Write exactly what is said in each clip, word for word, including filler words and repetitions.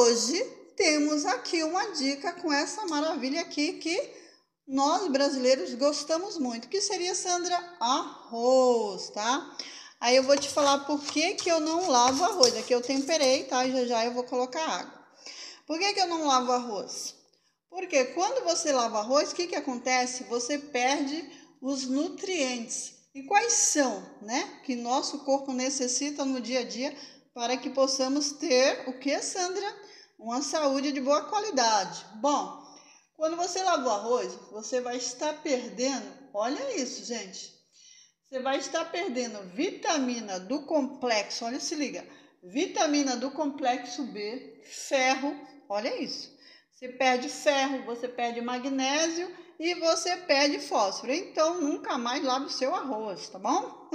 hoje temos aqui uma dica com essa maravilha aqui que nós brasileiros gostamos muito, que seria, Sandra, arroz, tá? Aí eu vou te falar por que que eu não lavo arroz. Aqui eu temperei, tá? E já já eu vou colocar água. Por que que eu não lavo arroz? Porque quando você lava arroz, o que que acontece? Você perde os nutrientes. E quais são, né? Que nosso corpo necessita no dia a dia para que possamos ter o que, Sandra? Uma saúde de boa qualidade. Bom, quando você lava o arroz, você vai estar perdendo, olha isso, gente. Você vai estar perdendo vitamina do complexo, olha, se liga. Vitamina do complexo B, ferro, olha isso. Você perde ferro, você perde magnésio e você perde fósforo. Então, nunca mais lave o seu arroz, tá bom?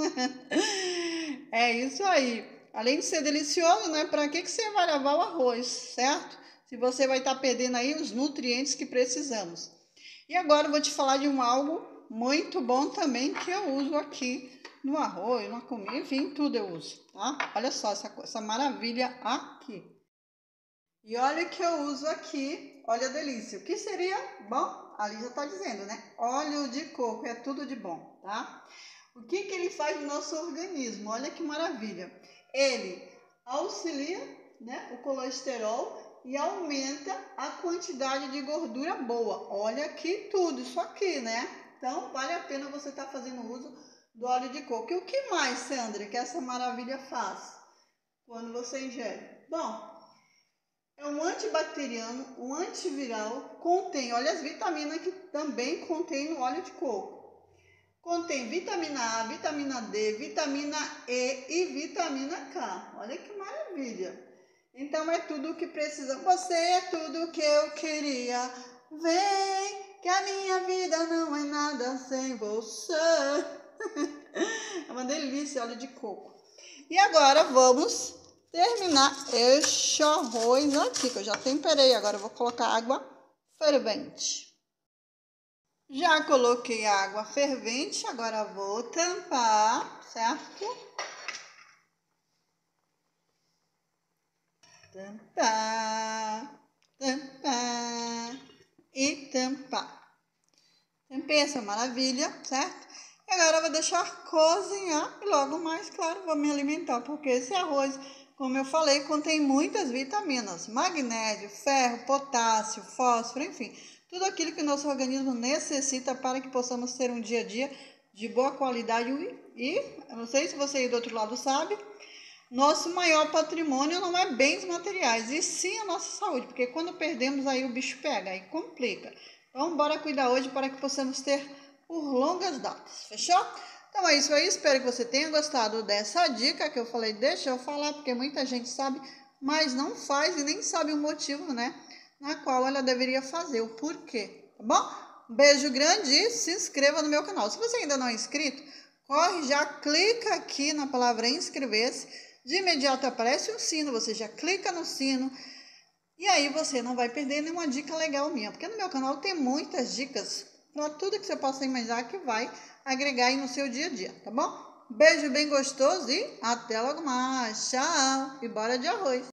É isso aí. Além de ser delicioso, né? Para que que você vai lavar o arroz, certo? Se você vai estar perdendo aí os nutrientes que precisamos. E agora eu vou te falar de um algo muito bom também que eu uso aqui no arroz, na comida, enfim, tudo eu uso, tá? Olha só essa, essa maravilha aqui. E olha que eu uso aqui, olha a delícia. O que seria bom? Ali já tá dizendo, né? Óleo de coco, é tudo de bom, tá? O que que ele faz no nosso organismo? Olha que maravilha. Ele auxilia, né, o colesterol e aumenta a quantidade de gordura boa. Olha aqui tudo, isso aqui, né? Então, vale a pena você estar fazendo uso do óleo de coco. E o que mais, Sandra, que essa maravilha faz quando você ingere? Bom, é um antibacteriano, um antiviral, contém, olha as vitaminas que também contém no óleo de coco. Contém vitamina A, vitamina D, vitamina E e vitamina K. Olha que maravilha. Então é tudo o que precisa. Você é tudo o que eu queria. Vem, que a minha vida não é nada sem você. É uma delícia, óleo de coco. E agora vamos terminar este arroz aqui, que eu já temperei. Agora eu vou colocar água fervente. Já coloquei a água fervente, agora vou tampar, certo? Tampar, tampar e tampar. Tampei essa maravilha, certo? E agora eu vou deixar cozinhar e logo mais, claro, vou me alimentar, porque esse arroz, como eu falei, contém muitas vitaminas, magnésio, ferro, potássio, fósforo, enfim, tudo aquilo que o nosso organismo necessita para que possamos ter um dia a dia de boa qualidade. E, eu não sei se você aí do outro lado sabe, nosso maior patrimônio não é bens materiais, e sim a nossa saúde, porque quando perdemos aí o bicho pega, aí complica. Então, bora cuidar hoje para que possamos ter por longas datas, fechou? Então é isso aí, espero que você tenha gostado dessa dica que eu falei, deixa eu falar, porque muita gente sabe, mas não faz e nem sabe o motivo, né? Na qual ela deveria fazer, o porquê, tá bom? Beijo grande e se inscreva no meu canal. Se você ainda não é inscrito, corre, já clica aqui na palavra inscrever-se, de imediato aparece um sino, você já clica no sino e aí você não vai perder nenhuma dica legal minha, porque no meu canal tem muitas dicas para tudo que você possa imaginar que vai agregar aí no seu dia a dia, tá bom? Beijo bem gostoso e até logo mais. Tchau! E bora de arroz!